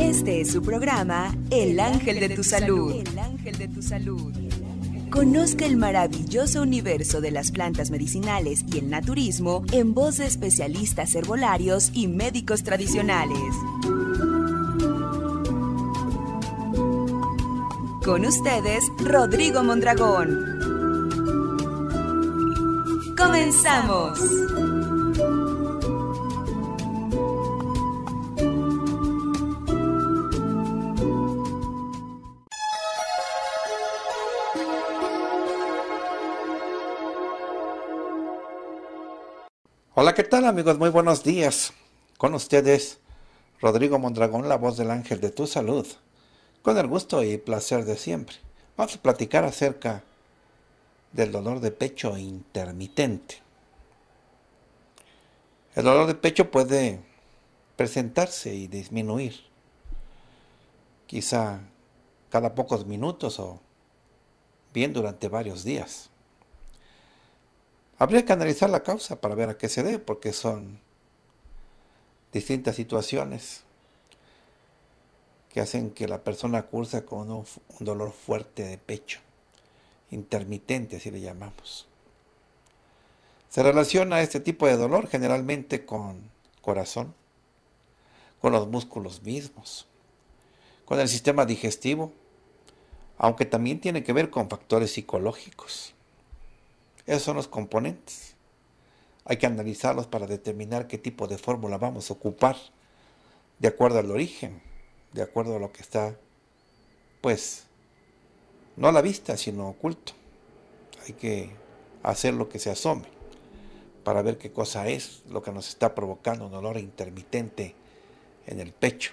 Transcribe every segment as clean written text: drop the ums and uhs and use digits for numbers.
Este es su programa, El Ángel de tu Salud. Conozca el maravilloso universo de las plantas medicinales y el naturismo en voz de especialistas herbolarios y médicos tradicionales. Con ustedes, Rodrigo Mondragón. ¡Comenzamos! Hola, ¿qué tal amigos? Muy buenos días. Con ustedes, Rodrigo Mondragón, la voz del ángel de tu salud. Con el gusto y placer de siempre. Vamos a platicar acerca del dolor de pecho intermitente. El dolor de pecho puede presentarse y disminuir, quizá cada pocos minutos o bien durante varios días. Habría que analizar la causa para ver a qué se debe, porque son distintas situaciones que hacen que la persona curse con un dolor fuerte de pecho, intermitente, así le llamamos. Se relaciona este tipo de dolor generalmente con corazón, con los músculos mismos, con el sistema digestivo, aunque también tiene que ver con factores psicológicos. Esos son los componentes. Hay que analizarlos para determinar qué tipo de fórmula vamos a ocupar de acuerdo al origen, de acuerdo a lo que está, pues, no a la vista, sino oculto. Hay que hacer lo que se asome para ver qué cosa es lo que nos está provocando un dolor intermitente en el pecho.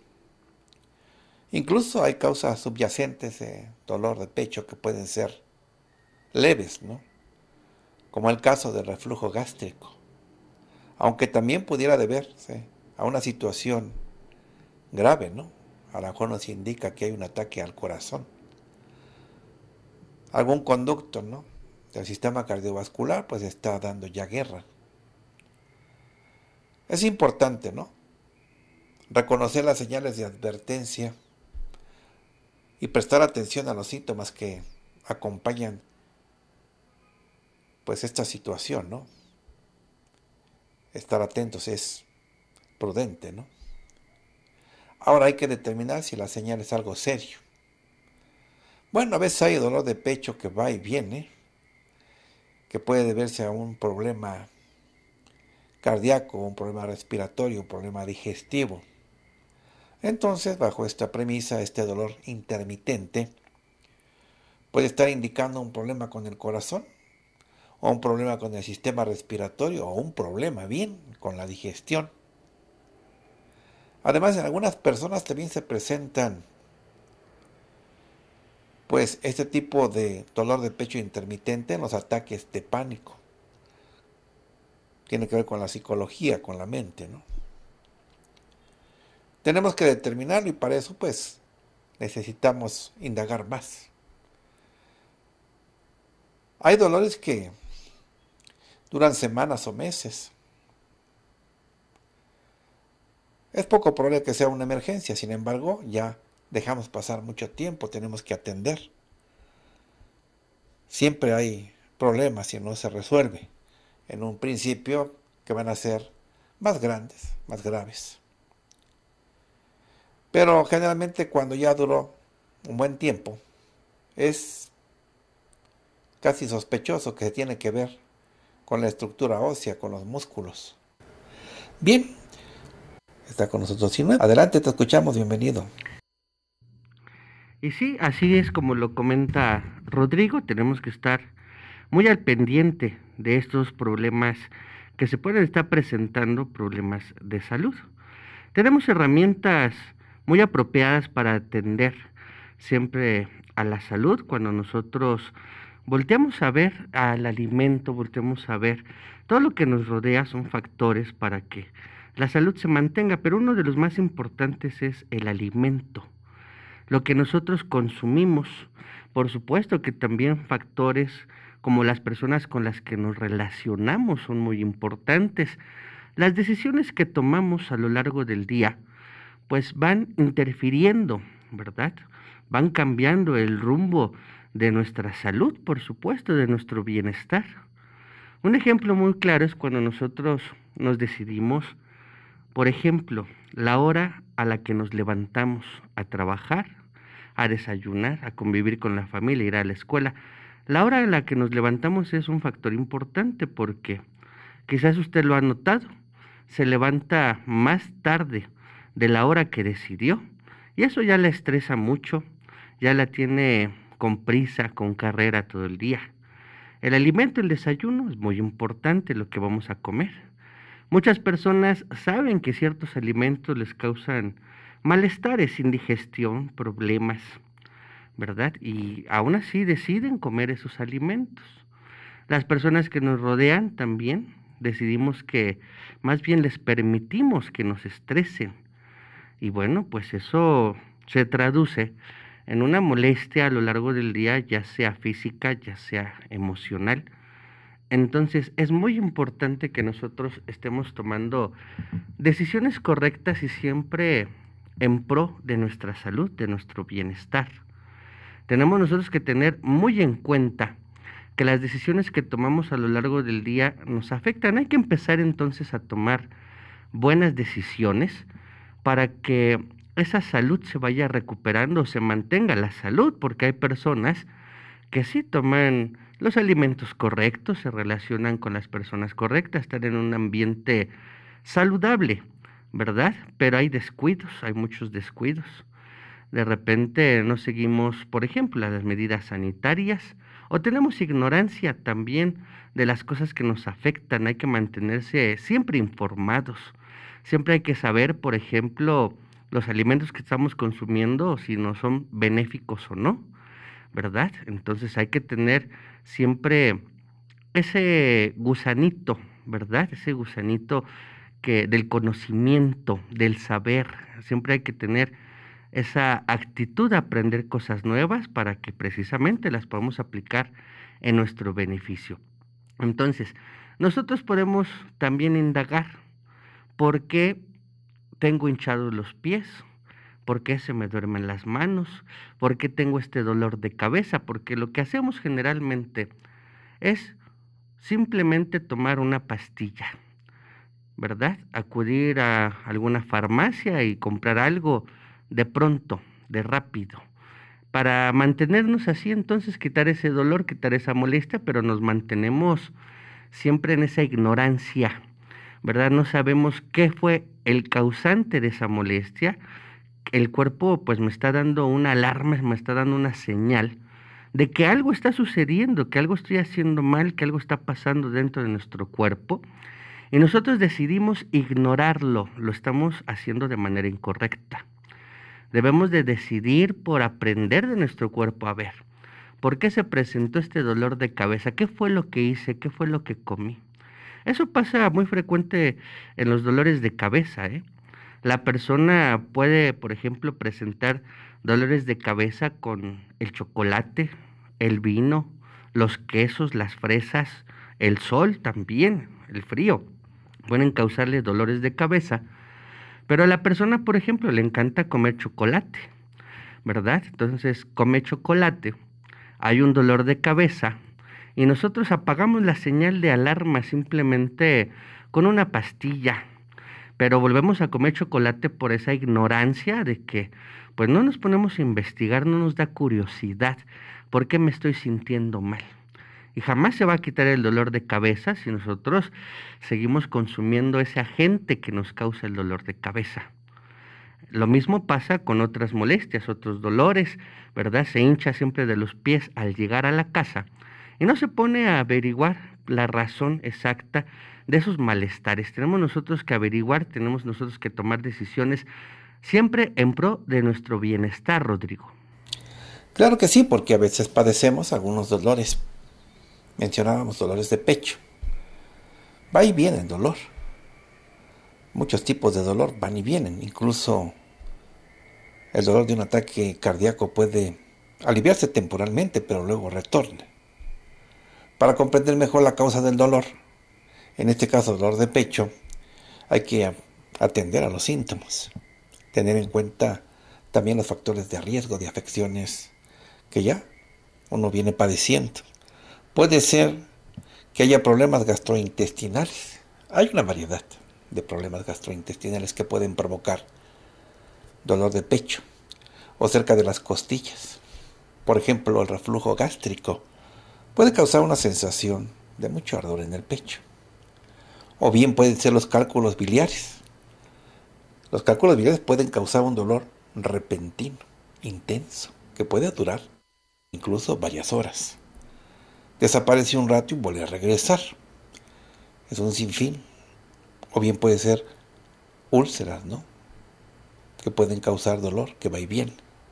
Incluso hay causas subyacentes de dolor de pecho que pueden ser leves, ¿no? Como el caso del reflujo gástrico, aunque también pudiera deberse a una situación grave, ¿no? A lo mejor nos indica que hay un ataque al corazón, algún conducto, ¿no?, del sistema cardiovascular, pues está dando ya guerra. Es importante, ¿no?, reconocer las señales de advertencia y prestar atención a los síntomas que acompañan pues esta situación, ¿no? Estar atentos es prudente, ¿no? Ahora hay que determinar si la señal es algo serio. Bueno, a veces hay dolor de pecho que va y viene, que puede deberse a un problema cardíaco, un problema respiratorio, un problema digestivo. Entonces, bajo esta premisa, este dolor intermitente puede estar indicando un problema con el corazón, o un problema con el sistema respiratorio, o un problema bien con la digestión. Además, en algunas personas también se presentan pues este tipo de dolor de pecho intermitente en los ataques de pánico. Tiene que ver con la psicología, con la mente, ¿no? Tenemos que determinarlo y para eso pues necesitamos indagar más. Hay dolores que duran semanas o meses. Es poco probable que sea una emergencia, sin embargo, ya dejamos pasar mucho tiempo, tenemos que atender. Siempre hay problemas si no se resuelve en un principio que van a ser más grandes, más graves. Pero generalmente cuando ya duró un buen tiempo, es casi sospechoso que tiene que ver con la estructura ósea, con los músculos. Bien, está con nosotros Sinue. Adelante, te escuchamos, bienvenido. Y sí, así es como lo comenta Rodrigo, tenemos que estar muy al pendiente de estos problemas que se pueden estar presentando, problemas de salud. Tenemos herramientas muy apropiadas para atender siempre a la salud cuando nosotros volteamos a ver al alimento, volteamos a ver todo lo que nos rodea, son factores para que la salud se mantenga, pero uno de los más importantes es el alimento, lo que nosotros consumimos. Por supuesto que también factores como las personas con las que nos relacionamos son muy importantes. Las decisiones que tomamos a lo largo del día pues van interfiriendo, ¿verdad? Van cambiando el rumbo de nuestra salud, por supuesto, de nuestro bienestar. Un ejemplo muy claro es cuando nosotros nos decidimos, por ejemplo, la hora a la que nos levantamos a trabajar, a desayunar, a convivir con la familia, ir a la escuela. La hora en la que nos levantamos es un factor importante porque quizás usted lo ha notado, se levanta más tarde de la hora que decidió y eso ya la estresa mucho, ya la tiene con prisa, con carrera todo el día. El alimento, el desayuno, es muy importante lo que vamos a comer. Muchas personas saben que ciertos alimentos les causan malestares, indigestión, problemas, ¿verdad? Y aún así deciden comer esos alimentos. Las personas que nos rodean también decidimos que más bien les permitimos que nos estresen. Y bueno, pues eso se traduce en una molestia a lo largo del día, ya sea física, ya sea emocional. Entonces es muy importante que nosotros estemos tomando decisiones correctas y siempre en pro de nuestra salud, de nuestro bienestar. Tenemos nosotros que tener muy en cuenta que las decisiones que tomamos a lo largo del día nos afectan. Hay que empezar entonces a tomar buenas decisiones para que esa salud se vaya recuperando, se mantenga la salud, porque hay personas que sí toman los alimentos correctos, se relacionan con las personas correctas, están en un ambiente saludable, ¿verdad? Pero hay descuidos, hay muchos descuidos. De repente no seguimos, por ejemplo, las medidas sanitarias o tenemos ignorancia también de las cosas que nos afectan. Hay que mantenerse siempre informados. Siempre hay que saber, por ejemplo, los alimentos que estamos consumiendo, si no son benéficos o no, ¿verdad? Entonces hay que tener siempre ese gusanito, ¿verdad? Ese gusanito del conocimiento, del saber. Siempre hay que tener esa actitud de aprender cosas nuevas para que precisamente las podamos aplicar en nuestro beneficio. Entonces, nosotros podemos también indagar por qué tengo hinchados los pies, por qué se me duermen las manos, por qué tengo este dolor de cabeza, porque lo que hacemos generalmente es simplemente tomar una pastilla, ¿verdad? Acudir a alguna farmacia y comprar algo de pronto, de rápido, para mantenernos así, entonces quitar ese dolor, quitar esa molestia, pero nos mantenemos siempre en esa ignorancia, ¿verdad? No sabemos qué fue el causante de esa molestia. El cuerpo pues me está dando una alarma, me está dando una señal de que algo está sucediendo, que algo estoy haciendo mal, que algo está pasando dentro de nuestro cuerpo y nosotros decidimos ignorarlo, lo estamos haciendo de manera incorrecta. Debemos de decidir por aprender de nuestro cuerpo, a ver, ¿por qué se presentó este dolor de cabeza? ¿Qué fue lo que hice? ¿Qué fue lo que comí? Eso pasa muy frecuente en los dolores de cabeza, ¿eh? La persona puede, por ejemplo, presentar dolores de cabeza con el chocolate, el vino, los quesos, las fresas, el sol también, el frío. Pueden causarle dolores de cabeza. Pero a la persona, por ejemplo, le encanta comer chocolate, ¿verdad? Entonces come chocolate, hay un dolor de cabeza y nosotros apagamos la señal de alarma simplemente con una pastilla. Pero volvemos a comer chocolate por esa ignorancia de que pues no nos ponemos a investigar, no nos da curiosidad por qué me estoy sintiendo mal. Y jamás se va a quitar el dolor de cabeza si nosotros seguimos consumiendo ese agente que nos causa el dolor de cabeza. Lo mismo pasa con otras molestias, otros dolores, ¿verdad? Se hincha siempre de los pies al llegar a la casa y no se pone a averiguar la razón exacta de esos malestares. Tenemos nosotros que averiguar, tenemos nosotros que tomar decisiones siempre en pro de nuestro bienestar, Rodrigo. Claro que sí, porque a veces padecemos algunos dolores. Mencionábamos dolores de pecho. Va y viene el dolor. Muchos tipos de dolor van y vienen. Incluso el dolor de un ataque cardíaco puede aliviarse temporalmente, pero luego retorna. Para comprender mejor la causa del dolor, en este caso dolor de pecho, hay que atender a los síntomas. tener en cuenta también los factores de riesgo de afecciones que ya uno viene padeciendo. Puede ser que haya problemas gastrointestinales. Hay una variedad de problemas gastrointestinales que pueden provocar dolor de pecho o cerca de las costillas. Por ejemplo, el reflujo gástrico puede causar una sensación de mucho ardor en el pecho. O bien pueden ser los cálculos biliares. Los cálculos biliares pueden causar un dolor repentino, intenso, que puede durar incluso varias horas. Desaparece un rato y vuelve a regresar. Es un sinfín. O bien puede ser úlceras, ¿no? Que pueden causar dolor, que va y viene.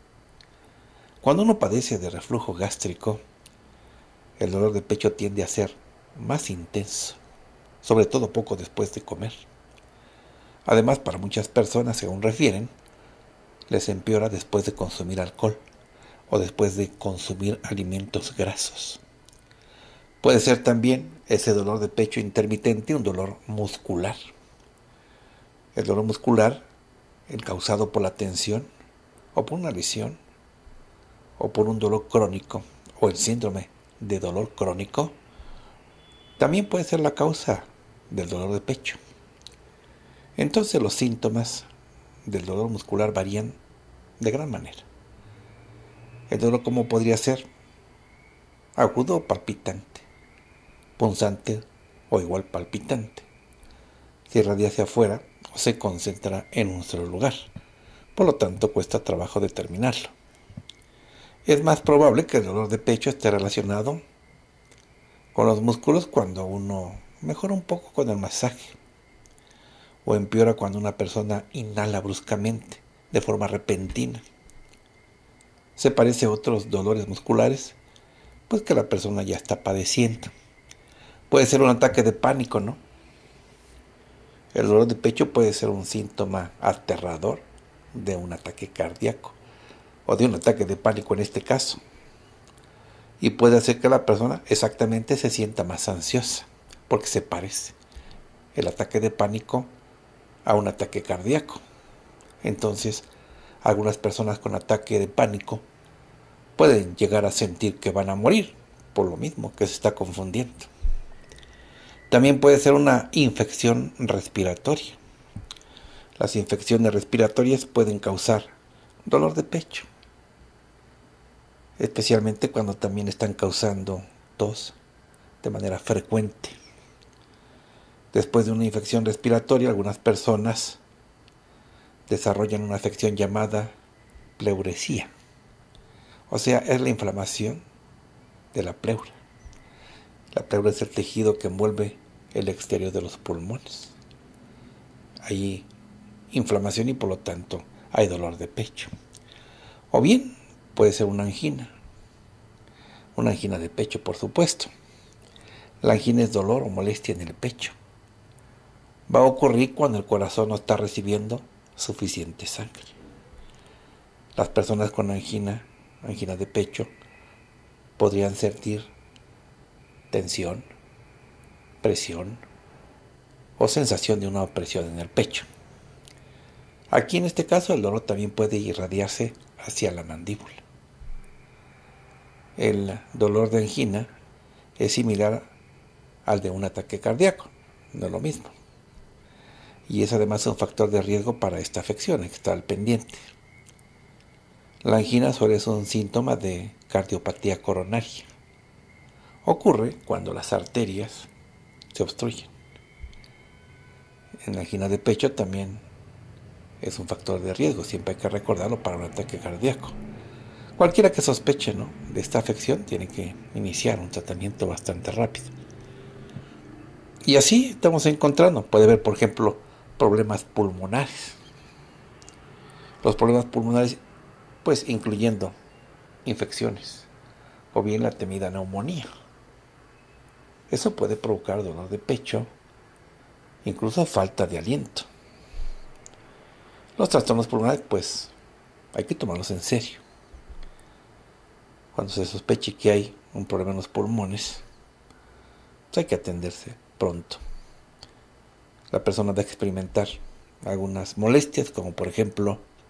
Cuando uno padece de reflujo gástrico, el dolor de pecho tiende a ser más intenso, sobre todo poco después de comer. Además, para muchas personas, según refieren, les empeora después de consumir alcohol o después de consumir alimentos grasos. Puede ser también ese dolor de pecho intermitente un dolor muscular. El dolor muscular, el causado por la tensión o por una lesión o por un dolor crónico o el síndrome de dolor crónico, también puede ser la causa del dolor de pecho. Entonces los síntomas del dolor muscular varían de gran manera. El dolor, ¿cómo podría ser? Agudo o palpitante, punzante o igual palpitante. Se irradia hacia afuera o se concentra en un solo lugar. Por lo tanto, cuesta trabajo determinarlo. Es más probable que el dolor de pecho esté relacionado con los músculos cuando uno mejora un poco con el masaje, o empeora cuando una persona inhala bruscamente, de forma repentina. Se parece a otros dolores musculares, pues que la persona ya está padeciendo. Puede ser un ataque de pánico, ¿no? El dolor de pecho puede ser un síntoma aterrador de un ataque cardíaco, o de un ataque de pánico en este caso. Y puede hacer que la persona exactamente se sienta más ansiosa, porque se parece el ataque de pánico a un ataque cardíaco. Entonces, algunas personas con ataque de pánico pueden llegar a sentir que van a morir, por lo mismo que se está confundiendo. También puede ser una infección respiratoria. Las infecciones respiratorias pueden causar dolor de pecho, especialmente cuando también están causando tos de manera frecuente. Después de una infección respiratoria, algunas personas desarrollan una afección llamada pleuresía. O sea, es la inflamación de la pleura. La pleura es el tejido que envuelve el exterior de los pulmones. Hay inflamación y por lo tanto hay dolor de pecho. O bien puede ser una angina de pecho, por supuesto. La angina es dolor o molestia en el pecho. Va a ocurrir cuando el corazón no está recibiendo suficiente sangre. Las personas con angina de pecho, podrían sentir tensión, presión o sensación de una opresión en el pecho. Aquí en este caso el dolor también puede irradiarse hacia la mandíbula. El dolor de angina es similar al de un ataque cardíaco, no es lo mismo. Y es además un factor de riesgo para esta afección, hay que estar al pendiente. La angina suele ser un síntoma de cardiopatía coronaria. Ocurre cuando las arterias se obstruyen. En la angina de pecho también es un factor de riesgo, siempre hay que recordarlo para un ataque cardíaco. Cualquiera que sospeche, ¿no?, de esta afección tiene que iniciar un tratamiento bastante rápido. Y así estamos encontrando, puede haber, por ejemplo, problemas pulmonares. Los problemas pulmonares, pues incluyendo infecciones o bien la temida neumonía. Eso puede provocar dolor de pecho, incluso falta de aliento. Los trastornos pulmonares, pues, hay que tomarlos en serio. Cuando se sospeche que hay un problema en los pulmones, pues hay que atenderse pronto. La persona debe experimentar algunas molestias, como por ejemplo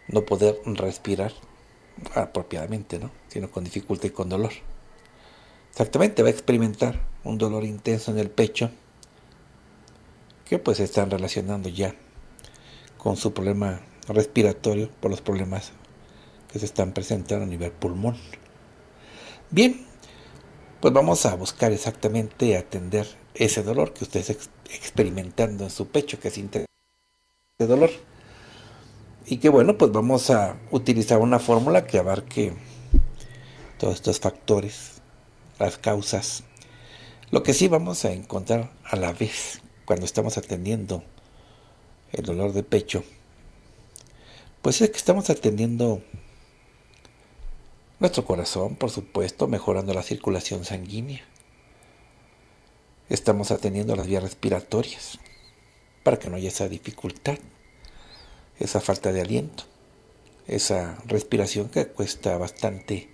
no poder respirar apropiadamente, ¿no? Sino con dificultad y con dolor. Exactamente, va a experimentar un dolor intenso en el pecho que pues se están relacionando ya con su problema respiratorio por los problemas que se están presentando a nivel pulmón. Bien, pues vamos a buscar exactamente atender ese dolor que usted está experimentando en su pecho, que siente de dolor. Y que bueno, pues vamos a utilizar una fórmula que abarque todos estos factores, las causas. Lo que sí vamos a encontrar a la vez cuando estamos atendiendo el dolor de pecho, pues es que estamos atendiendo nuestro corazón, por supuesto, mejorando la circulación sanguínea. Estamos atendiendo las vías respiratorias para que no haya esa dificultad, esa falta de aliento, esa respiración que cuesta bastante,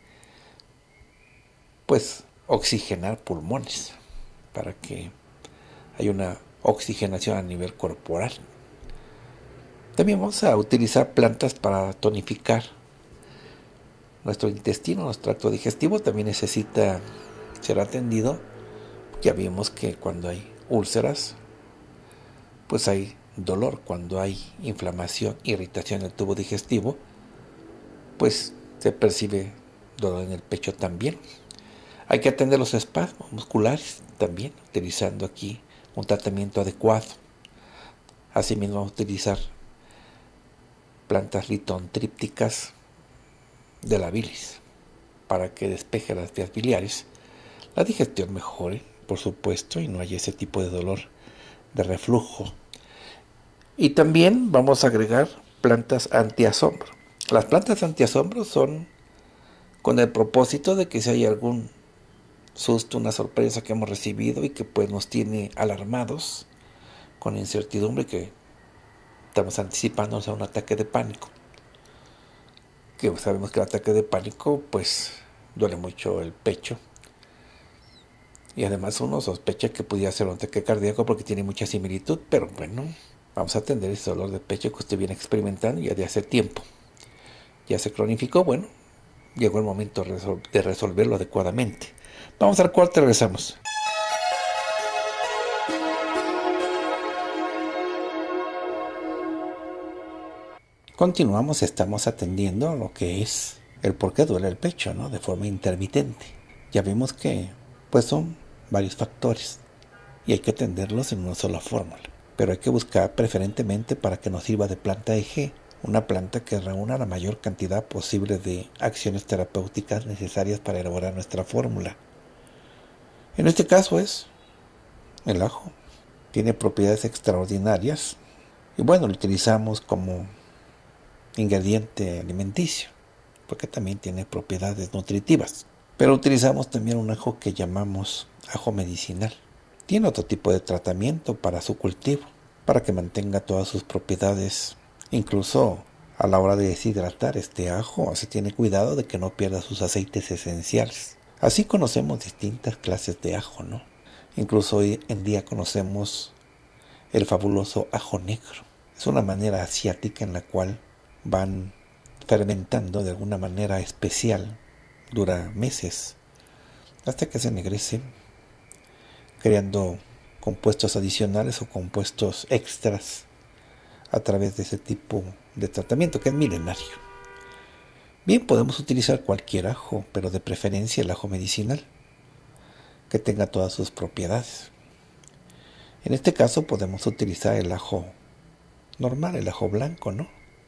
pues, oxigenar pulmones, para que haya una oxigenación a nivel corporal. También vamos a utilizar plantas para tonificar nuestro intestino, nuestro tracto digestivo. También necesita ser atendido. Ya vimos que cuando hay úlceras, pues hay dolor. Cuando hay inflamación, irritación en el tubo digestivo, pues se percibe dolor en el pecho también. Hay que atender los espasmos musculares también, utilizando aquí un tratamiento adecuado. Asimismo, vamos a utilizar plantas litotrípticas de la bilis para que despeje las vías biliares, la digestión mejore, por supuesto, y no haya ese tipo de dolor de reflujo. Y también vamos a agregar plantas antiasombro. Las plantas antiasombro son con el propósito de que si hay algún susto, una sorpresa que hemos recibido y que pues nos tiene alarmados, con incertidumbre, que estamos anticipándonos a un ataque de pánico. Que sabemos que el ataque de pánico pues duele mucho el pecho. Y además uno sospecha que pudiera ser un ataque cardíaco porque tiene mucha similitud, pero bueno, vamos a atender ese dolor de pecho que usted viene experimentando ya de hace tiempo. Ya se cronificó, bueno, llegó el momento de resolverlo adecuadamente. Vamos al corte, regresamos. Continuamos, estamos atendiendo lo que es el por qué duele el pecho, ¿no? De forma intermitente. Ya vimos que pues son varios factores y hay que atenderlos en una sola fórmula. Pero hay que buscar preferentemente para que nos sirva de planta eje, una planta que reúna la mayor cantidad posible de acciones terapéuticas necesarias para elaborar nuestra fórmula. En este caso es el ajo. Tiene propiedades extraordinarias y bueno, lo utilizamos como ingrediente alimenticio porque también tiene propiedades nutritivas. Pero utilizamos también un ajo que llamamos ajo medicinal. Tiene otro tipo de tratamiento para su cultivo, para que mantenga todas sus propiedades. Incluso a la hora de deshidratar este ajo, se tiene cuidado de que no pierda sus aceites esenciales. Así conocemos distintas clases de ajo, ¿no? Incluso hoy en día conocemos el fabuloso ajo negro. Es una manera asiática en la cual van fermentando de alguna manera especial. Dura meses hasta que se ennegrece, creando compuestos adicionales o compuestos extras a través de ese tipo de tratamiento que es milenario. Bien, podemos utilizar cualquier ajo, pero de preferencia el ajo medicinal, que tenga todas sus propiedades. En este caso podemos utilizar el ajo normal, el ajo blanco, ¿no?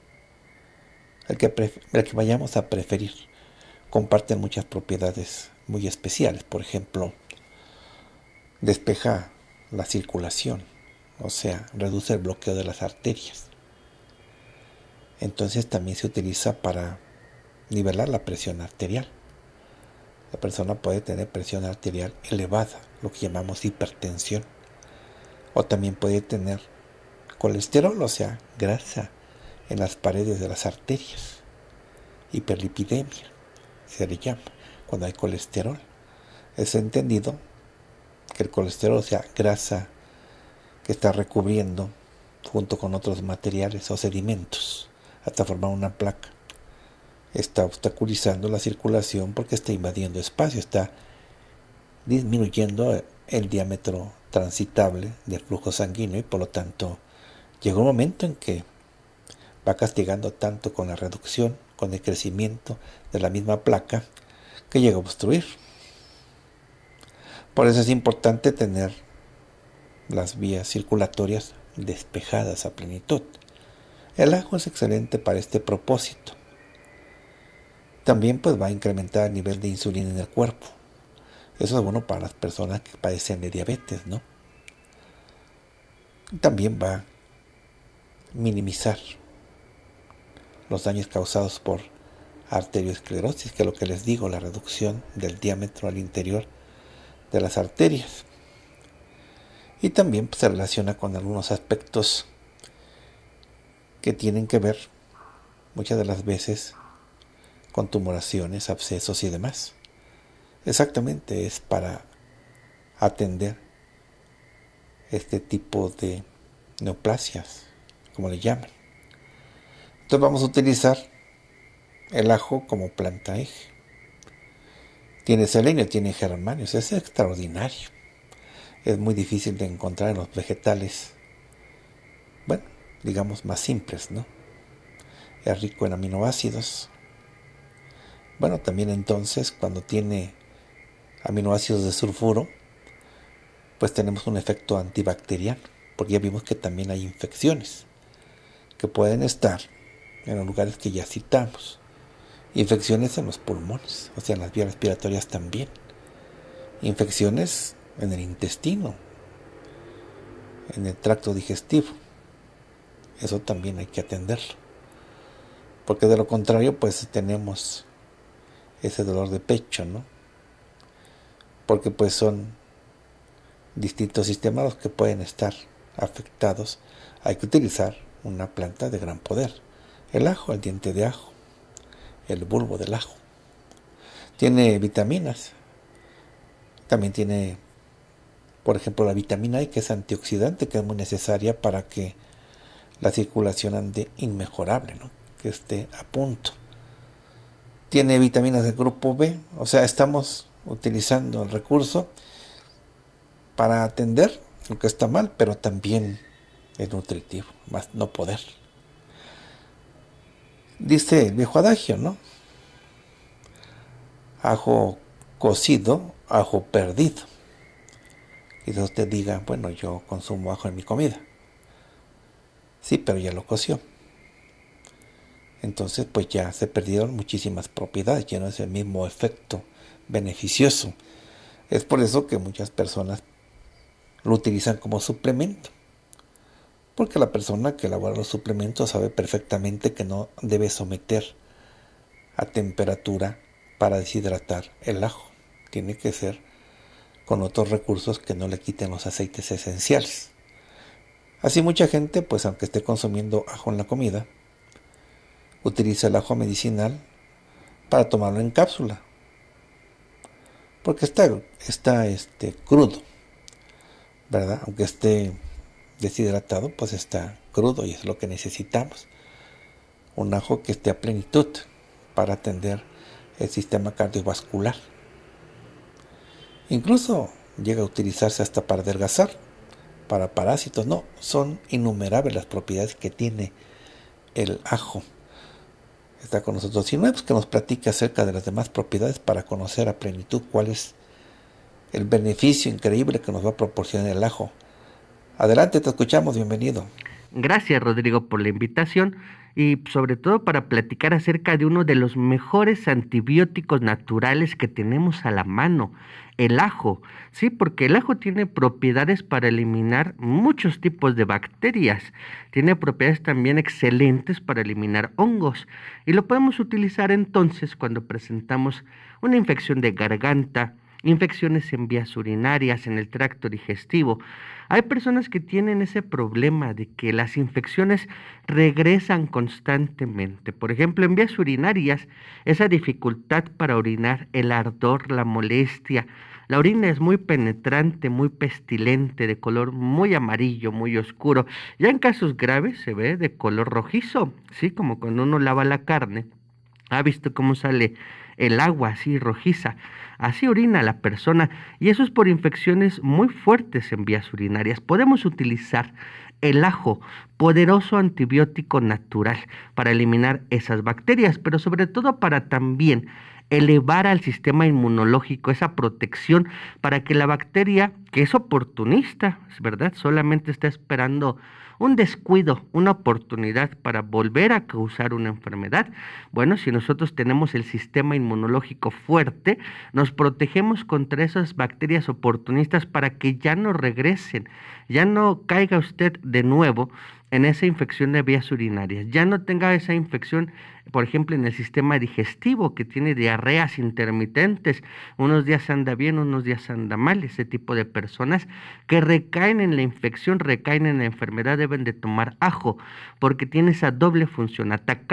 El que vayamos a preferir. Comparten muchas propiedades muy especiales. Por ejemplo, despeja la circulación, o sea, reduce el bloqueo de las arterias. Entonces también se utiliza para nivelar la presión arterial. La persona puede tener presión arterial elevada, lo que llamamos hipertensión. O también puede tener colesterol, o sea, grasa en las paredes de las arterias. Hiperlipidemia se le llama cuando hay colesterol. Es entendido que el colesterol, o sea, grasa que está recubriendo junto con otros materiales o sedimentos hasta formar una placa. Está obstaculizando la circulación porque está invadiendo espacio, está disminuyendo el diámetro transitable del flujo sanguíneo y por lo tanto llega un momento en que va castigando tanto con la reducción, con el crecimiento de la misma placa, que llega a obstruir. Por eso es importante tener las vías circulatorias despejadas a plenitud. El ajo es excelente para este propósito. También pues va a incrementar el nivel de insulina en el cuerpo. Eso es bueno para las personas que padecen de diabetes, ¿no? También va a minimizar los daños causados por arteriosclerosis, que es lo que les digo, la reducción del diámetro al interior de las arterias. Y también se relaciona con algunos aspectos que tienen que ver muchas de las veces con tumoraciones, abscesos y demás. Exactamente, es para atender este tipo de neoplasias, como le llaman. Entonces vamos a utilizar el ajo como planta eje. Tiene selenio, tiene germanio, es extraordinario. Es muy difícil de encontrar en los vegetales, bueno, digamos más simples, ¿no? Es rico en aminoácidos. Bueno, también entonces cuando tiene aminoácidos de sulfuro, pues tenemos un efecto antibacteriano, porque ya vimos que también hay infecciones que pueden estar en los lugares que ya citamos. Infecciones en los pulmones, o sea, en las vías respiratorias también. Infecciones en el intestino, en el tracto digestivo. Eso también hay que atenderlo. Porque de lo contrario, pues tenemos ese dolor de pecho, ¿no? Porque pues son distintos sistemas los que pueden estar afectados. Hay que utilizar una planta de gran poder. El ajo, el diente de ajo, el bulbo del ajo. Tiene vitaminas. También tiene, por ejemplo, la vitamina E, que es antioxidante, que es muy necesaria para que la circulación ande inmejorable, ¿no? Que esté a punto. Tiene vitaminas del grupo B, o sea, estamos utilizando el recurso para atender lo que está mal, pero también es nutritivo, más no poder. Dice el viejo adagio, ¿no? Ajo cocido, ajo perdido. Quizás usted diga, bueno, yo consumo ajo en mi comida. Sí, pero ya lo coció. Entonces, pues ya se perdieron muchísimas propiedades, ya no es el mismo efecto beneficioso. Es por eso que muchas personas lo utilizan como suplemento. Porque la persona que elabora los suplementos sabe perfectamente que no debe someter a temperatura para deshidratar el ajo. Tiene que ser con otros recursos que no le quiten los aceites esenciales. Así mucha gente, pues aunque esté consumiendo ajo en la comida, utiliza el ajo medicinal para tomarlo en cápsula. Porque está crudo, ¿verdad? Aunque esté deshidratado, pues está crudo y es lo que necesitamos. Un ajo que esté a plenitud para atender el sistema cardiovascular. Incluso llega a utilizarse hasta para adelgazar, para parásitos. No, son innumerables las propiedades que tiene el ajo. Está con nosotros Sinue, pues que nos platique acerca de las demás propiedades para conocer a plenitud cuál es el beneficio increíble que nos va a proporcionar el ajo. Adelante, te escuchamos, bienvenido. Gracias, Rodrigo, por la invitación y sobre todo para platicar acerca de uno de los mejores antibióticos naturales que tenemos a la mano, el ajo. Sí, porque el ajo tiene propiedades para eliminar muchos tipos de bacterias, tiene propiedades también excelentes para eliminar hongos y lo podemos utilizar entonces cuando presentamos una infección de garganta, infecciones en vías urinarias, en el tracto digestivo. Hay personas que tienen ese problema de que las infecciones regresan constantemente. Por ejemplo, en vías urinarias, esa dificultad para orinar, el ardor, la molestia, La orina es muy penetrante, muy pestilente, de color muy amarillo, muy oscuro. Ya en casos graves se ve de color rojizo, ¿sí? Como cuando uno lava la carne. ¿Ha visto cómo sale el agua así rojiza? Así orina la persona y eso es por infecciones muy fuertes en vías urinarias. Podemos utilizar el ajo, poderoso antibiótico natural, para eliminar esas bacterias, pero sobre todo para también elevar al sistema inmunológico esa protección para que la bacteria, que es oportunista, es verdad, solamente está esperando un descuido, una oportunidad para volver a causar una enfermedad. Bueno, si nosotros tenemos el sistema inmunológico fuerte, nos protegemos contra esas bacterias oportunistas para que ya no regresen, ya no caiga usted de nuevo en esa infección de vías urinarias, ya no tenga esa infección, por ejemplo, en el sistema digestivo, que tiene diarreas intermitentes, unos días anda bien, unos días anda mal. Ese tipo de personas que recaen en la infección, recaen en la enfermedad, deben de tomar ajo, porque tiene esa doble función: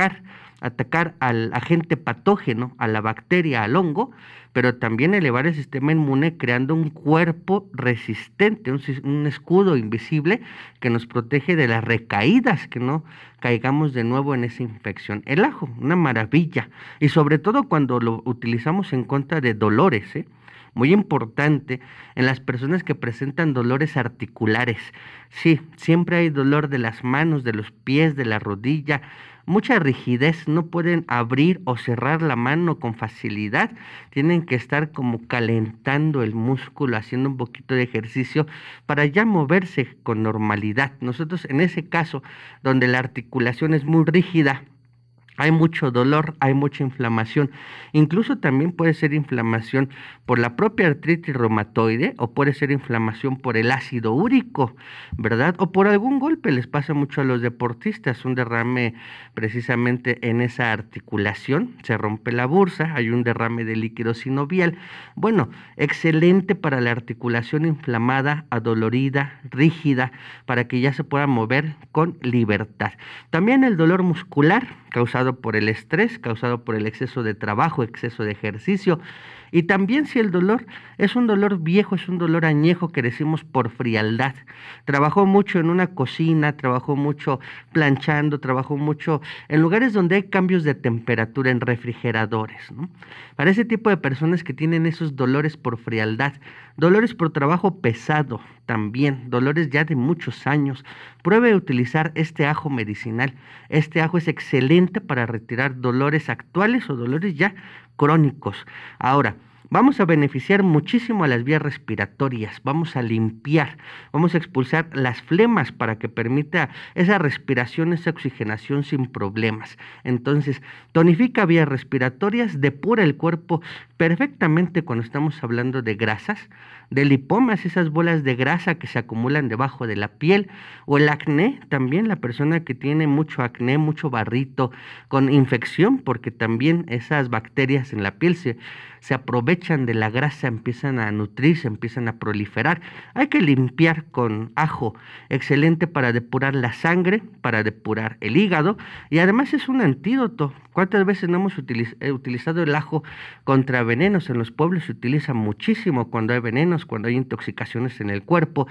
atacar al agente patógeno, a la bacteria, al hongo, pero también elevar el sistema inmune creando un cuerpo resistente, un escudo invisible que nos protege de las recaídas, que no caigamos de nuevo en esa infección. El ajo, una maravilla, y sobre todo cuando lo utilizamos en contra de dolores, ¿eh? Muy importante en las personas que presentan dolores articulares. Sí, siempre hay dolor de las manos, de los pies, de la rodilla, mucha rigidez, no pueden abrir o cerrar la mano con facilidad, tienen que estar como calentando el músculo, haciendo un poquito de ejercicio para ya moverse con normalidad. Nosotros en ese caso, donde la articulación es muy rígida, hay mucho dolor, hay mucha inflamación. Incluso también puede ser inflamación por la propia artritis reumatoide, o puede ser inflamación por el ácido úrico, ¿verdad? O por algún golpe. Les pasa mucho a los deportistas, un derrame precisamente en esa articulación, se rompe la bursa, hay un derrame de líquido sinovial. Bueno, excelente para la articulación inflamada, adolorida, rígida, para que ya se pueda mover con libertad. También el dolor muscular, causado por el estrés, causado por el exceso de trabajo, exceso de ejercicio. Y también si el dolor es un dolor viejo, es un dolor añejo, que decimos por frialdad. Trabajó mucho en una cocina, trabajó mucho planchando, trabajó mucho en lugares donde hay cambios de temperatura, en refrigeradores, ¿no? Para ese tipo de personas que tienen esos dolores por frialdad, dolores por trabajo pesado también, dolores ya de muchos años, pruebe utilizar este ajo medicinal. Este ajo es excelente para retirar dolores actuales o dolores ya crónicos. Ahora, vamos a beneficiar muchísimo a las vías respiratorias, vamos a limpiar, vamos a expulsar las flemas para que permita esa respiración, esa oxigenación sin problemas. Entonces, tonifica vías respiratorias, depura el cuerpo perfectamente cuando estamos hablando de grasas, de lipomas, esas bolas de grasa que se acumulan debajo de la piel, o el acné, también la persona que tiene mucho acné, mucho barrito, con infección, porque también esas bacterias en la piel se aprovechan de la grasa, empiezan a nutrirse, empiezan a proliferar. Hay que limpiar con ajo, excelente para depurar la sangre, para depurar el hígado, y además es un antídoto. ¿Cuántas veces no hemos utilizado el ajo contra venenos? En los pueblos se utiliza muchísimo cuando hay venenos, cuando hay intoxicaciones en el cuerpo,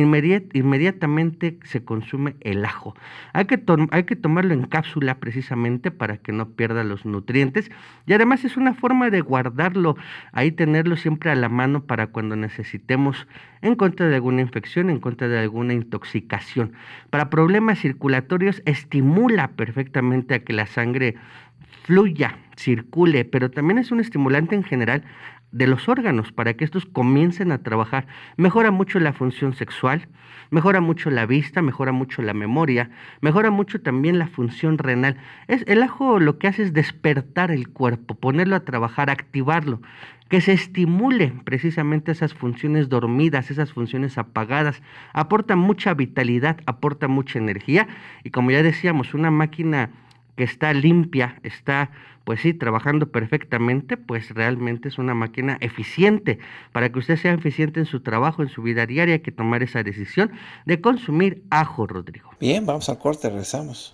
inmediatamente se consume el ajo. Hay que tomarlo en cápsula precisamente para que no pierda los nutrientes, y además es una forma de guardarlo, ahí tenerlo siempre a la mano para cuando necesitemos, en contra de alguna infección, en contra de alguna intoxicación. Para problemas circulatorios, estimula perfectamente a que la sangre fluya, circule, pero también es un estimulante en general de los órganos para que estos comiencen a trabajar. Mejora mucho la función sexual, mejora mucho la vista, mejora mucho la memoria, mejora mucho también la función renal. El ajo lo que hace es despertar el cuerpo, ponerlo a trabajar, activarlo, que se estimule precisamente esas funciones dormidas, esas funciones apagadas. Aporta mucha vitalidad, aporta mucha energía, y como ya decíamos, una máquina que está limpia, está, pues sí, trabajando perfectamente, pues realmente es una máquina eficiente. Para que usted sea eficiente en su trabajo, en su vida diaria, hay que tomar esa decisión de consumir ajo, Rodrigo. Bien, vamos al corte, regresamos.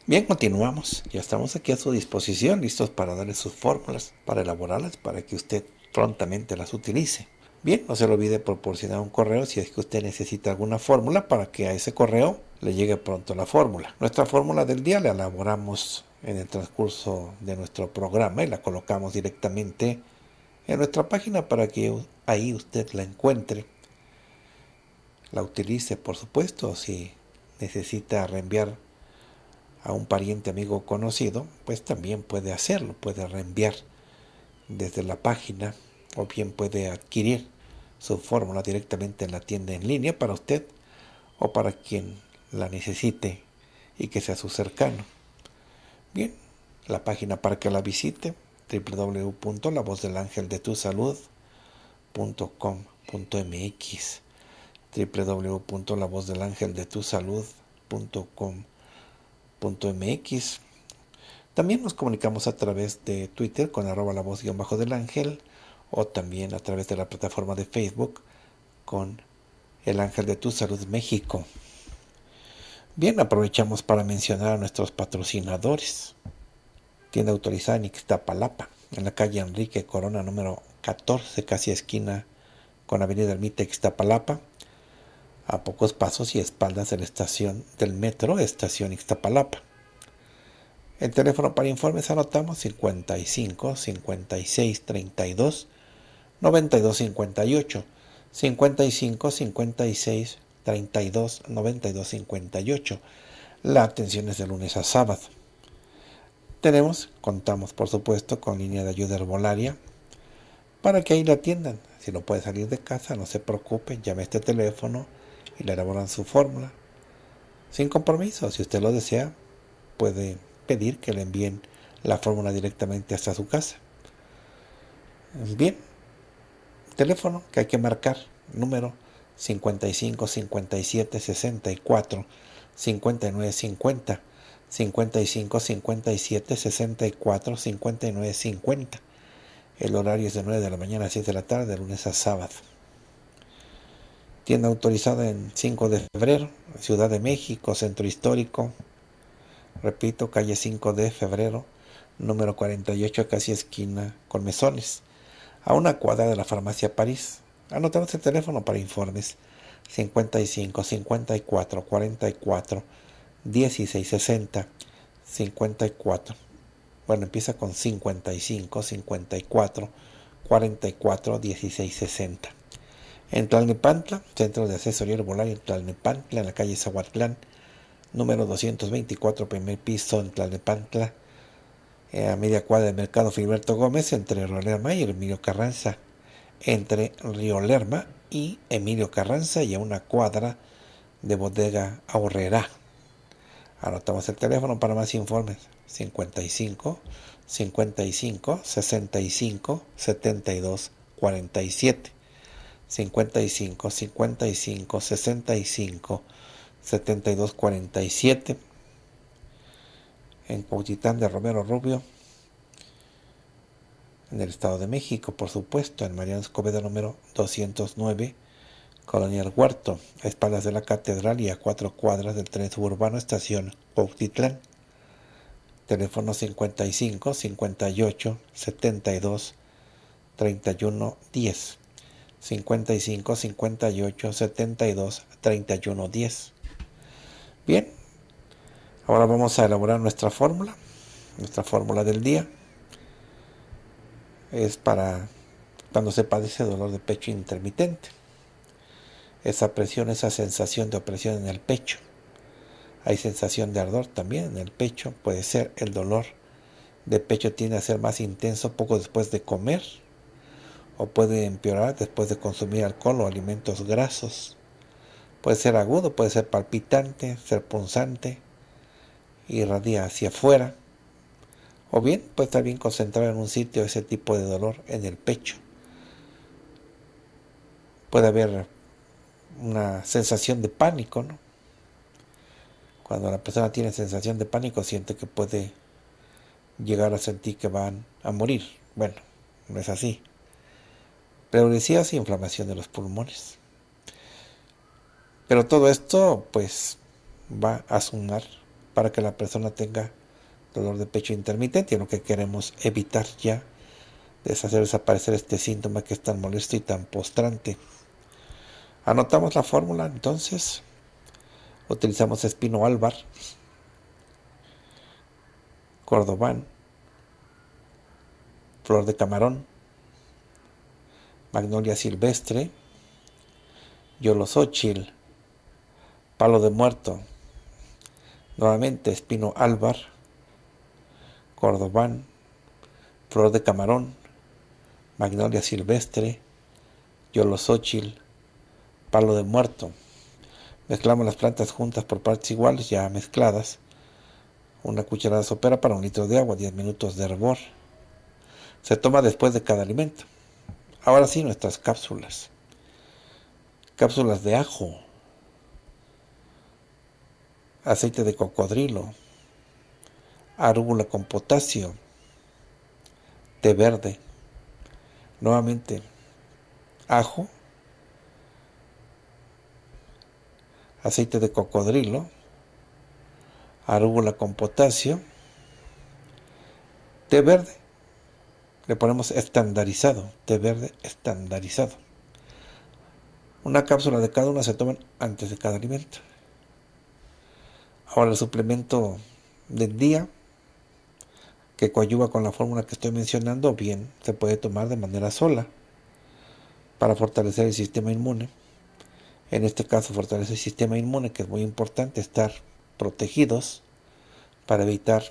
Bien, continuamos. Ya estamos aquí a su disposición, listos para darle sus fórmulas, para elaborarlas, para que usted prontamente las utilice. Bien, no se le olvide proporcionar un correo si es que usted necesita alguna fórmula para que a ese correo le llegue pronto la fórmula. Nuestra fórmula del día la elaboramos en el transcurso de nuestro programa y la colocamos directamente en nuestra página para que ahí usted la encuentre, la utilice, por supuesto. Si necesita reenviar a un pariente, amigo o conocido, pues también puede hacerlo, puede reenviar desde la página o bien puede adquirir su fórmula directamente en la tienda en línea para usted o para quien la necesite y que sea su cercano. Bien, la página para que la visite, www.lavozdelangeldetusalud.com.mx, www.lavozdelangeldetusalud.com.mx. También nos comunicamos a través de Twitter con @lavoz_del-ángel o también a través de la plataforma de Facebook con El Ángel de Tu Salud México. Bien, aprovechamos para mencionar a nuestros patrocinadores. Tienda autorizada en Ixtapalapa, en la calle Enrique Corona número 14, casi esquina con Avenida Ermita Ixtapalapa, a pocos pasos y espaldas de la estación del metro, estación Ixtapalapa. El teléfono para informes anotamos 55 56 32 92 58, 55 56 32 92 58. La atención es de lunes a sábado. Contamos por supuesto con línea de ayuda herbolaria para que ahí la atiendan. Si no puede salir de casa, no se preocupe, llame a este teléfono y le elaboran su fórmula sin compromiso. Si usted lo desea, puede pedir que le envíen la fórmula directamente hasta su casa. Bien, teléfono que hay que marcar, número 55 57 64 59 50, 55 57 64 59 50. El horario es de 9 de la mañana a 7 de la tarde, de lunes a sábado. Tienda autorizada en 5 de febrero, Ciudad de México, Centro Histórico. Repito, calle 5 de febrero, número 48, casi esquina con Mesones, a una cuadra de la farmacia París. Anotamos el teléfono para informes: 55 54 44 16 60, 54. Bueno, empieza con 55 54 44 16 60. En Tlalnepantla, Centro de Asesoría Herbolaria en Tlalnepantla, en la calle Zahuatlán, número 224, primer piso, en Tlalnepantla, a media cuadra del Mercado Filiberto Gómez, entre Río Lerma y Emilio Carranza. Entre Río Lerma y Emilio Carranza, y a una cuadra de Bodega Aurrerá. Anotamos el teléfono para más informes: 55 55 65 72 47, 55 55 65 72 47. En Cuautitlán de Romero Rubio, en el Estado de México, por supuesto, en Mariano Escobedo número 209, Colonia El Huerto, a espaldas de la Catedral y a 4 cuadras del tren suburbano estación Cuautitlán. Teléfono 55 58 72 31 10, 55 58 72 31 10. Bien, ahora vamos a elaborar nuestra fórmula del día. Es para cuando se padece dolor de pecho intermitente. Esa presión, esa sensación de opresión en el pecho. Hay sensación de ardor también en el pecho. Puede ser el dolor de pecho tiende a ser más intenso poco después de comer, o puede empeorar después de consumir alcohol o alimentos grasos. Puede ser agudo, puede ser palpitante, ser punzante, irradia hacia afuera, o bien puede estar bien concentrado en un sitio ese tipo de dolor en el pecho. Puede haber una sensación de pánico, ¿no? Cuando la persona tiene sensación de pánico, siente que puede llegar a sentir que van a morir. Bueno, no es así. Pleuresías y inflamación de los pulmones. Pero todo esto, pues, va a sumar para que la persona tenga dolor de pecho intermitente, y lo que queremos evitar ya es hacer desaparecer este síntoma que es tan molesto y tan postrante. Anotamos la fórmula, entonces utilizamos espino albar, cordobán, flor de camarón, magnolia silvestre, yolosóchil, palo de muerto, nuevamente espino albar, cordobán, flor de camarón, magnolia silvestre, yolosóchil, palo de muerto. Mezclamos las plantas juntas por partes iguales, ya mezcladas. Una cucharada sopera para 1 litro de agua, 10 minutos de hervor. Se toma después de cada alimento. Ahora sí, nuestras cápsulas. Cápsulas de ajo, aceite de cocodrilo, arúgula con potasio, té verde. Nuevamente, ajo, aceite de cocodrilo, arúgula con potasio, té verde. Le ponemos estandarizado, té verde estandarizado. Una cápsula de cada una se toman antes de cada alimento. Ahora el suplemento del día, que coadyuva con la fórmula que estoy mencionando, bien se puede tomar de manera sola para fortalecer el sistema inmune. En este caso, fortalece el sistema inmune, que es muy importante estar protegidos para evitar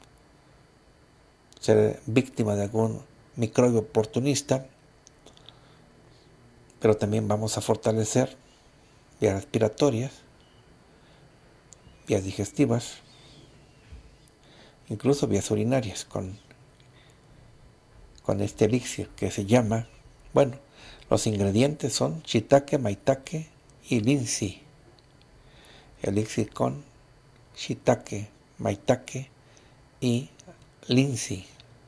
ser víctima de algún microbio oportunista. Pero también vamos a fortalecer vías respiratorias, vías digestivas, incluso vías urinarias con este elixir que se llama, bueno, los ingredientes son shiitake, maitake y linsi. Elixir con shiitake, maitake y linsi.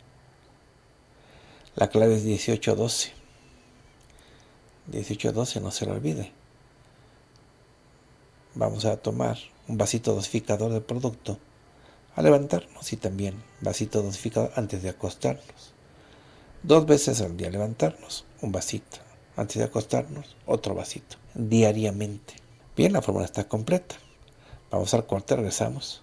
La clave es 1812. 1812, no se lo olvide. Vamos a tomar un vasito dosificador del producto a levantarnos, y también vasito dosificador antes de acostarnos. 2 veces al día levantarnos, un vasito. Antes de acostarnos, otro vasito. Diariamente. Bien, la fórmula está completa. Vamos al corte, regresamos.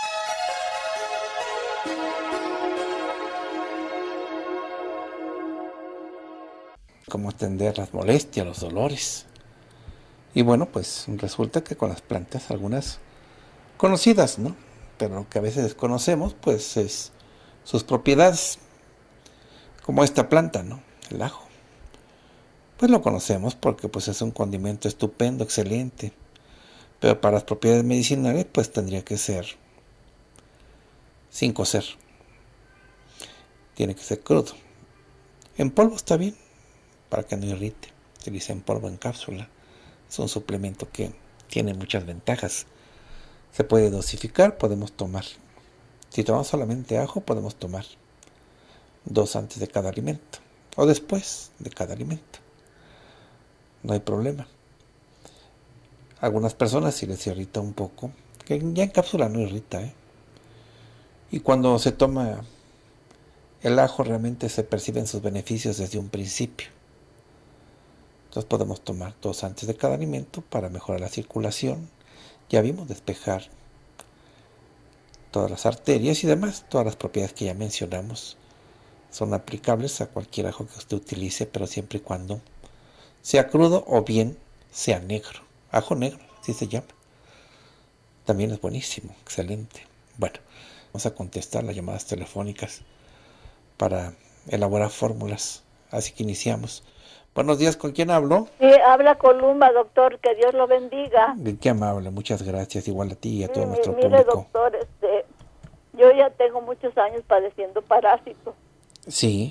Cómo atender las molestias, los dolores. Y bueno, pues resulta que con las plantas, algunas conocidas, ¿no? Pero lo que a veces desconocemos, pues es sus propiedades. Como esta planta, ¿no? El ajo. Pues lo conocemos porque pues es un condimento estupendo, excelente. Pero para las propiedades medicinales, pues tendría que ser sin cocer. Tiene que ser crudo. En polvo está bien, para que no irrite. Se utiliza en polvo, en cápsula. Es un suplemento que tiene muchas ventajas. Se puede dosificar, podemos tomar. Si tomamos solamente ajo, podemos tomar 2 antes de cada alimento o después de cada alimento. No hay problema. Algunas personas sí les irrita un poco, que ya en cápsula no irrita, Y cuando se toma el ajo, realmente se perciben sus beneficios desde un principio. Entonces podemos tomar 2 antes de cada alimento para mejorar la circulación. Ya vimos, despejar todas las arterias y demás. Todas las propiedades que ya mencionamos son aplicables a cualquier ajo que usted utilice, pero siempre y cuando sea crudo o bien sea negro. Ajo negro, así se llama. También es buenísimo, excelente. Bueno, vamos a contestar las llamadas telefónicas para elaborar fórmulas. Así que iniciamos. Buenos días, ¿con quién hablo? Sí, habla Columba, doctor, que Dios lo bendiga. Qué amable, muchas gracias, igual a ti y a todo nuestro mire, público. doctor, yo ya tengo muchos años padeciendo parásitos. Sí.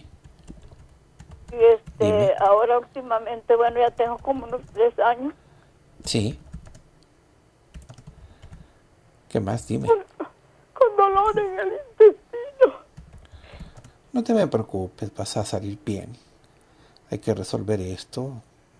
Y Dime. ahora últimamente, bueno, ya tengo como unos 3 años. Sí. ¿Qué más? Dime. Con dolor en el intestino. No te me preocupes, vas a salir bien. Hay que resolver esto,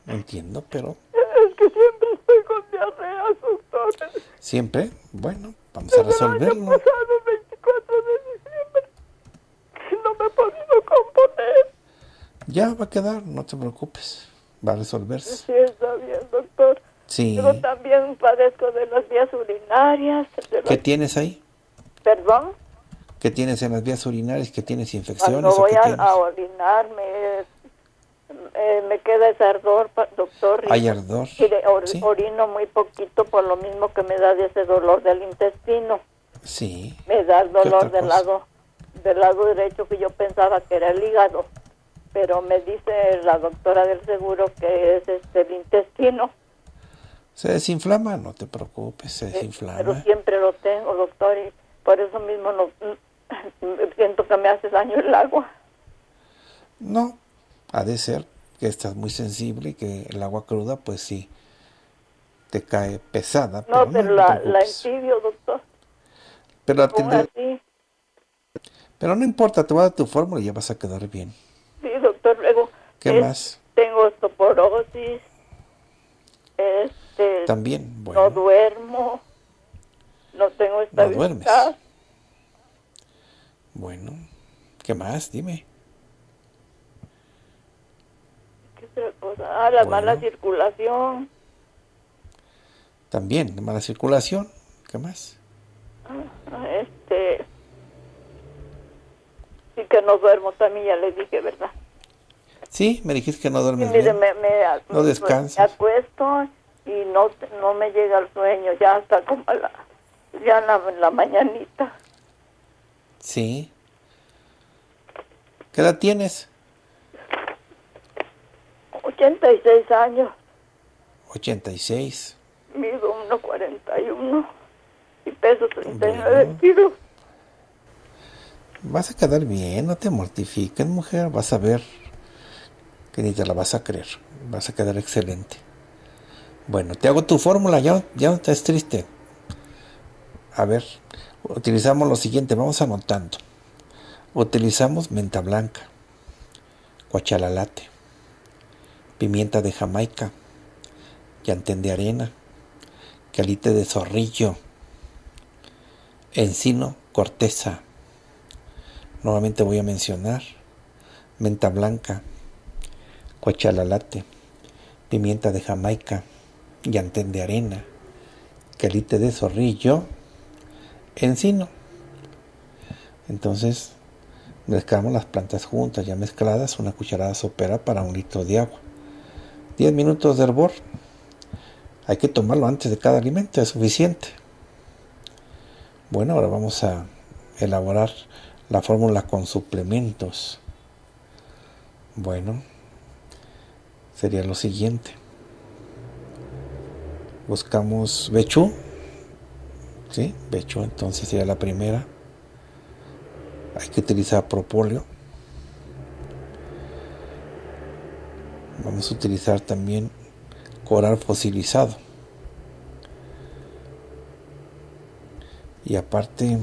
entiendo, pero... Es que siempre estoy con diarreas, doctor. ¿Siempre? Bueno, Vamos a Desde el año resolverlo. pasado, el 24 de diciembre, no me he podido componer. Ya va a quedar, no te preocupes. Va a resolverse. Sí, está bien, doctor. Sí. Pero también padezco de las vías urinarias. ¿Qué tienes ahí? ¿Perdón? ¿Qué tienes en las vías urinarias? ¿Qué tienes? ¿Infecciones Cuando o voy qué tienes? a orinar, me queda ese ardor, doctor. Hay ardor. Y Sí. orino muy poquito por lo mismo que me da de ese dolor del intestino. Sí. Me da el dolor otra cosa? del lado derecho, que yo pensaba que era el hígado. Pero me dice la doctora del seguro que es el intestino. ¿Se desinflama? No te preocupes, se desinflama. Pero siempre lo tengo, doctor, y por eso mismo no siento que me hace daño el agua. No, ha de ser que estás muy sensible y que el agua cruda, pues sí, te cae pesada. No, pero no te la preocupes. entibio, doctor. Pero, Aún así. pero no importa, te voy a dar tu fórmula y ya vas a quedar bien. Sí, doctor, luego... ¿Qué más? Tengo osteoporosis. También, bueno. No duermo. No tengo No estabilidad. duermes. Bueno, ¿qué más? Dime. ¿Qué otra cosa? La mala circulación. También, mala circulación. ¿Qué más? Sí que no duermo también, ya le dije, ¿verdad? Sí, me dijiste que no duermes Mire, bien. No descansas. Me acuesto y no me llega el sueño, ya hasta como ya en la mañanita. Sí. ¿Qué edad tienes? 86 años. 86. Mido 1,41 y peso 39 kilos. Vas a quedar bien, no te mortifiques, mujer. Vas a ver que ni te la vas a creer. Vas a quedar excelente. Bueno, te hago tu fórmula, ya no estés triste. A ver, utilizamos lo siguiente, vamos anotando. Utilizamos menta blanca, cuachalalate, pimienta de Jamaica, llantén de arena, calite de zorrillo, encino, corteza. Nuevamente voy a mencionar menta blanca, cuachalalate, pimienta de Jamaica, llantén de arena, calite de zorrillo, encino. Entonces mezclamos las plantas juntas, ya mezcladas, una cucharada sopera para 1 litro de agua. 10 minutos de hervor. Hay que tomarlo antes de cada alimento, es suficiente. Bueno, ahora vamos a elaborar la fórmula con suplementos. Bueno, sería lo siguiente. Buscamos Bechú. ¿Sí? Bechú, entonces sería la primera. Hay que utilizar propóleo. Vamos a utilizar también coral fosilizado. Y aparte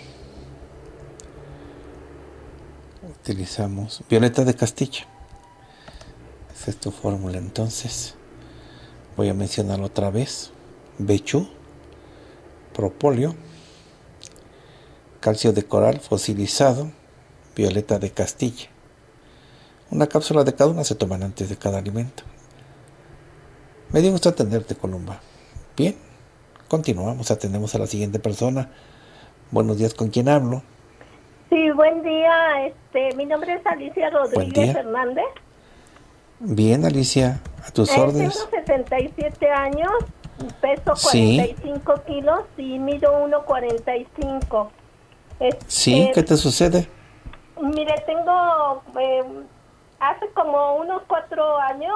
utilizamos violeta de Castilla. Esa es tu fórmula. Entonces voy a mencionarlo otra vez. Bechú, propóleo, calcio de coral fosilizado, violeta de Castilla. Una cápsula de cada una se toman antes de cada alimento. Me dio gusto atenderte, Columba. Bien, continuamos, atendemos a la siguiente persona. Buenos días, ¿con quién hablo? Sí, buen día. Mi nombre es Alicia Rodríguez Hernández. Bien, Alicia, a tus órdenes. Tengo 67 años, peso 45 kilos y mido 1,45. Sí, ¿qué te sucede? Mire, tengo, hace como unos 4 años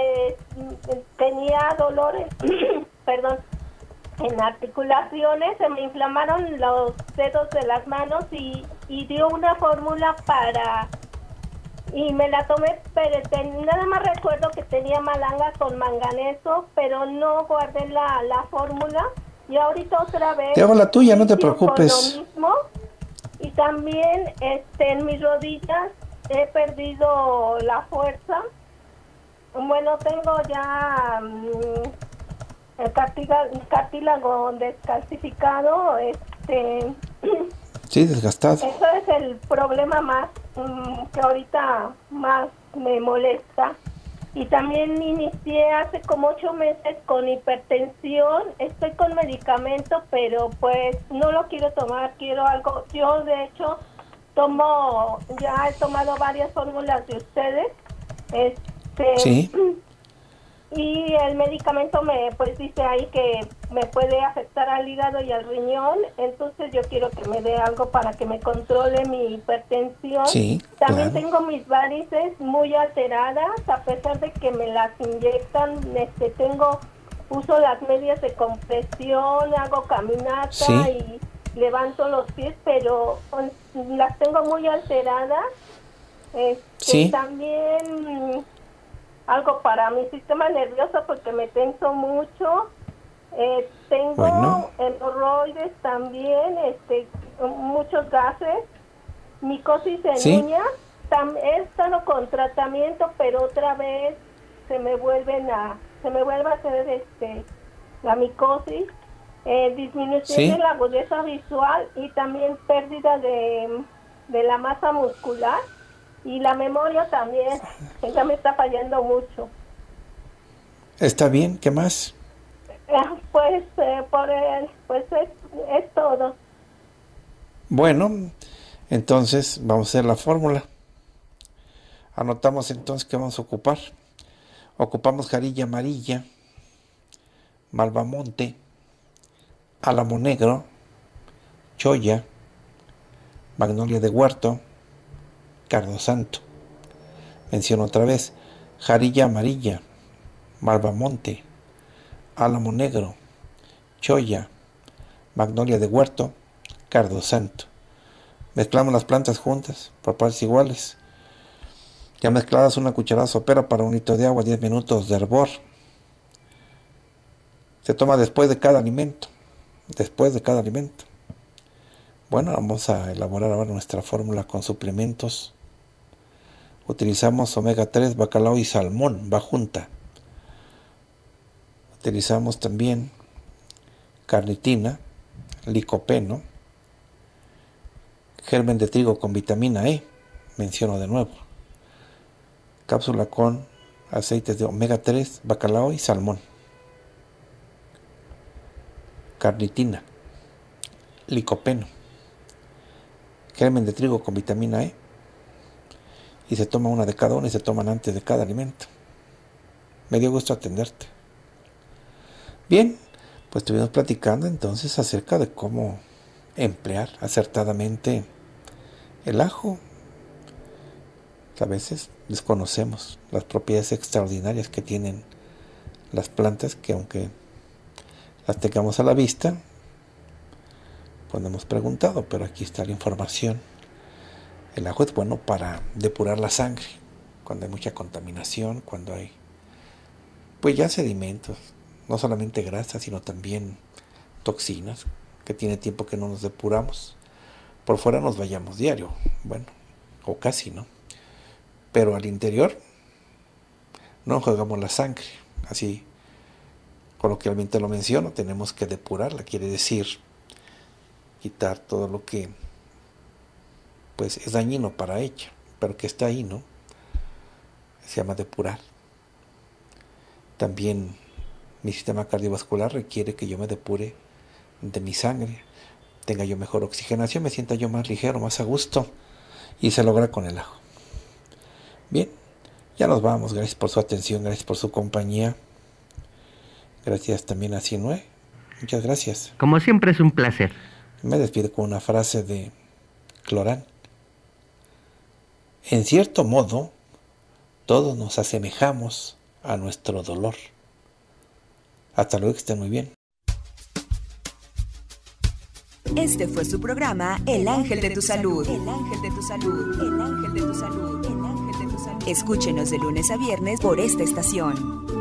tenía dolores, perdón, en articulaciones, se me inflamaron los dedos de las manos y dio una fórmula y me la tomé, pero nada más recuerdo que tenía malanga con manganeso, pero no guardé la fórmula y ahorita otra vez te hago la tuya, no te preocupes. Con lo mismo. Y también en mis rodillas he perdido la fuerza. Bueno, tengo ya el cartílago descalcificado, Sí, desgastado. Eso es el problema más que ahorita más me molesta. Y también inicié hace como 8 meses con hipertensión. Estoy con medicamento, pero pues no lo quiero tomar, quiero algo. Yo de hecho ya he tomado varias fórmulas de ustedes. Sí. Y el medicamento pues dice ahí que me puede afectar al hígado y al riñón, entonces yo quiero que me dé algo para que me controle mi hipertensión. Sí, también claro. tengo mis varices muy alteradas, a pesar de que me las inyectan, uso las medias de compresión, hago caminata Sí. y levanto los pies, pero las tengo muy alteradas. Sí. También algo para mi sistema nervioso porque me tenso mucho. Tengo Bueno. hemorroides también, muchos gases, micosis en Sí. uñas. He estado con tratamiento, pero otra vez se me vuelve a hacer la micosis. Disminución Sí. de la agudeza visual y también pérdida de la masa muscular. Y la memoria también, ella me está fallando mucho. ¿Está bien? ¿Qué más? Pues es todo. Bueno, entonces vamos a hacer la fórmula. Anotamos entonces que vamos a ocupar. Ocupamos jarilla amarilla, malvamonte, álamo negro, choya, magnolia de huerto, cardo santo. Menciono otra vez: jarilla amarilla, malvamonte, álamo negro, choya, magnolia de huerto, cardo santo. Mezclamos las plantas juntas por partes iguales. Ya mezcladas, una cucharada sopera para 1 litro de agua, 10 minutos de hervor. Se toma después de cada alimento. Bueno, vamos a elaborar ahora nuestra fórmula con suplementos. Utilizamos omega 3, bacalao y salmón, va junta. Utilizamos también carnitina, licopeno, germen de trigo con vitamina E, menciono de nuevo. Cápsula con aceites de omega 3, bacalao y salmón. Carnitina, licopeno, germen de trigo con vitamina E. Y se toma una de cada uno y se toman antes de cada alimento. Me dio gusto atenderte. Bien, pues estuvimos platicando entonces acerca de cómo emplear acertadamente el ajo. A veces desconocemos las propiedades extraordinarias que tienen las plantas, que aunque las tengamos a la vista, pues no hemos preguntado, pero aquí está la información. El ajo es bueno para depurar la sangre, cuando hay mucha contaminación, cuando hay, pues ya sedimentos, no solamente grasas, sino también toxinas, que tiene tiempo que no nos depuramos. Por fuera nos vayamos diario, bueno, o casi, ¿no? Pero al interior no enjuagamos la sangre, así coloquialmente lo menciono, tenemos que depurarla, quiere decir quitar todo lo que pues es dañino para ella, pero que está ahí, ¿no? Se llama depurar. También mi sistema cardiovascular requiere que yo me depure de mi sangre, tenga yo mejor oxigenación, me sienta yo más ligero, más a gusto, y se logra con el ajo. Bien, ya nos vamos. Gracias por su atención, gracias por su compañía. Gracias también a Sinue. Muchas gracias. Como siempre es un placer. Me despido con una frase de Clorán. En cierto modo, todos nos asemejamos a nuestro dolor. Hasta luego, que estén muy bien. Este fue su programa El Ángel de tu Salud. El Ángel de tu Salud. El Ángel de tu Salud. El Ángel de tu Salud. Escúchenos de lunes a viernes por esta estación.